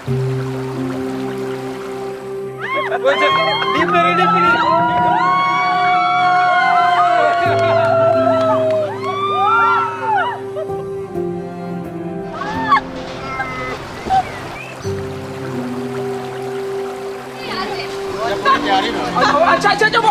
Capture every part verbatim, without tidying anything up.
अच्छा अच्छा अच्छा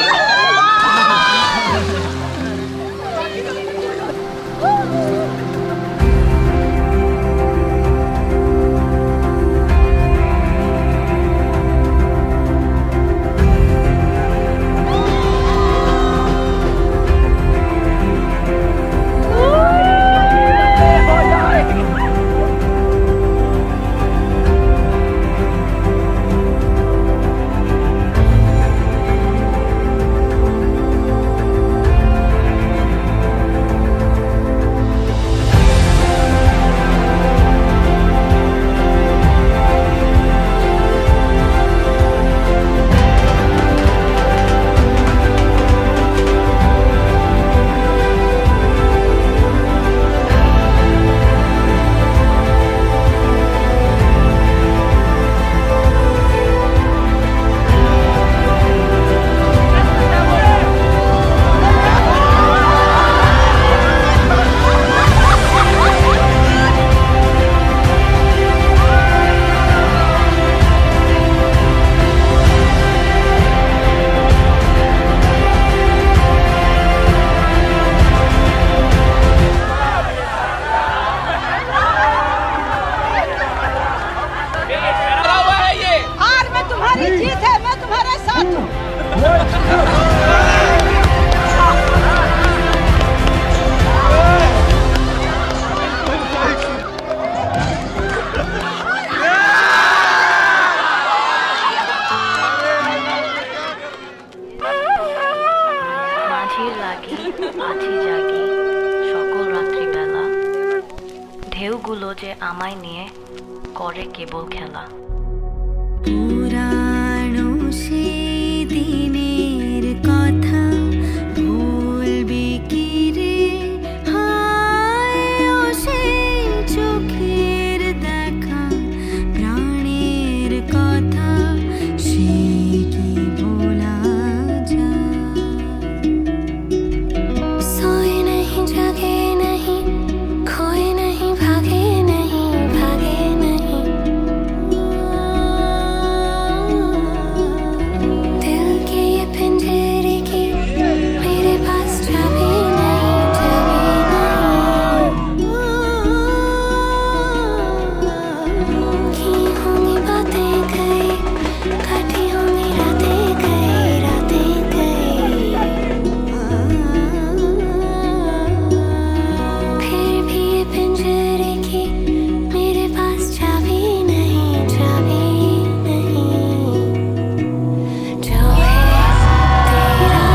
ঢেউগুলো যে আমায় নিয়ে করে কেবল খেলা পুরানো সেই দিনের কথা ভুলবি কি রে হায় ও সেই চোখের দেখা প্রাণের কথা সে কি ভোলা যায় সোয়ে नहीं জাগে नहीं खोए नहीं भागे नहीं भागे नहीं दिल के ये पिंजरे की मेरे पास चाबी नहीं चाबी नहीं की होंगी बातें कई काटी होंगी रातें कई रातें कई फिर भी ये पिंजरे की मेरे पास चाबी नहीं चाबी नहीं जो है तेरा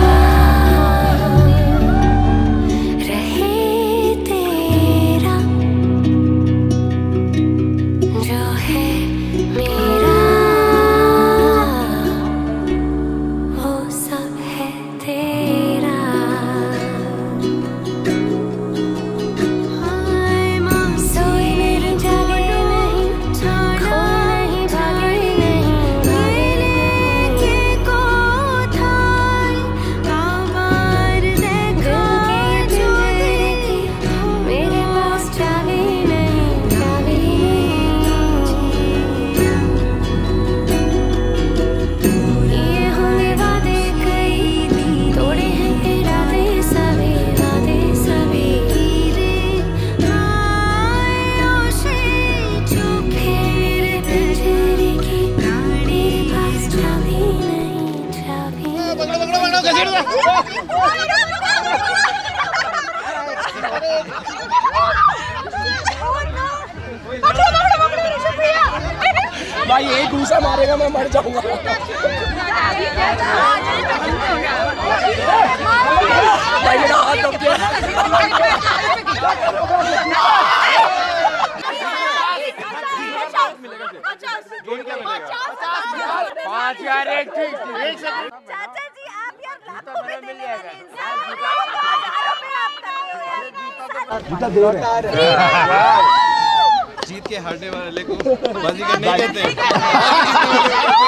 रहे तेरा जो है मेरा वो सब है तेरा सोए नहीं जागे नहीं खोए नहीं भागे नहीं लेके कोठाई आवार देखा जो देखी मेरे पास चाबी नहीं चाबी ये होंगे वादे कई तोड़े हैं इरादे सभी वादे सभी रे हाय ओ সেই চোখের पिंजरे की मेरे पास चाबी नहीं चाबी भाई एक घूसा मारेगा मैं मर जाऊंगा भाई मेरा हाथ दब गया पाँच यार एक ठीक चाचा जी आप यार लाखों में देने वाले इंसान हजारों में आप कर रहे हो यार जूता दे रहे जीत के हारने वाले को बाजीगर नहीं कहते।